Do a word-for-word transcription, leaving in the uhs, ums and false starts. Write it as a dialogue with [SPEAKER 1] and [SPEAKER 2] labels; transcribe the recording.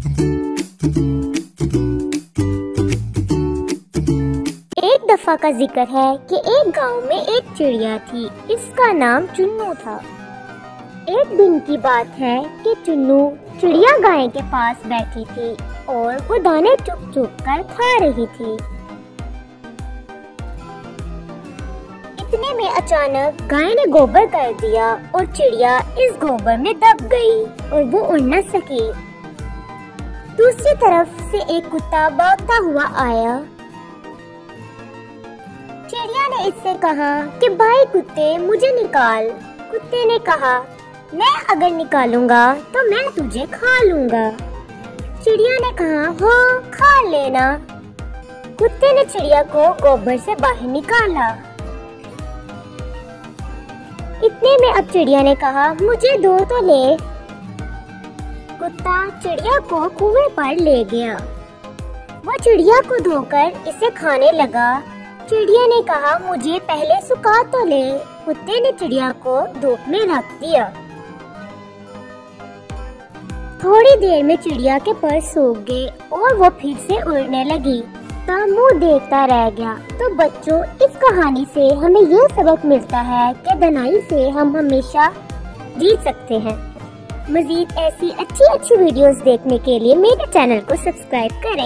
[SPEAKER 1] एक दफा का जिक्र है कि एक गांव में एक चिड़िया थी। इसका नाम चुन्नू था। एक दिन की बात है कि चुन्नू चिड़िया गाय के पास बैठी थी और वो दाने चुग चुग कर खा रही थी। इतने में अचानक गाय ने गोबर कर दिया और चिड़िया इस गोबर में दब गई और वो उड़ न सकी। दूसरी तरफ से एक कुत्ता भागता हुआ आया। चिड़िया ने इससे कहा कि भाई कुत्ते, मुझे निकाल। कुत्ते ने कहा, मैं अगर निकालूंगा तो मैं तुझे खा लूंगा। चिड़िया ने कहा, हाँ खा लेना। कुत्ते ने चिड़िया को गोबर से बाहर निकाला। इतने में अब चिड़िया ने कहा, मुझे दो तो ले। कुत्ता चिड़िया को कुएं पर ले गया। वो चिड़िया को धोकर इसे खाने लगा। चिड़िया ने कहा, मुझे पहले सुखा तो ले। कुत्ते ने चिड़िया को धूप में रख दिया। थोड़ी देर में चिड़िया के पर सूख गए और वो फिर से उड़ने लगी। तब मुंह देखता रह गया। तो बच्चों, इस कहानी से हमें ये सबक मिलता है कि धनाई से हम हमेशा जीत सकते हैं। मजीद ऐसी अच्छी अच्छी वीडियोस देखने के लिए मेरे चैनल को सब्सक्राइब करें।